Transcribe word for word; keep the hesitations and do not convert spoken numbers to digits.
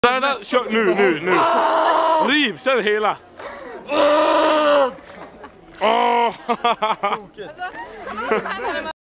Där, där, kör nu, nu, nu. Riv, sen hela. Åh!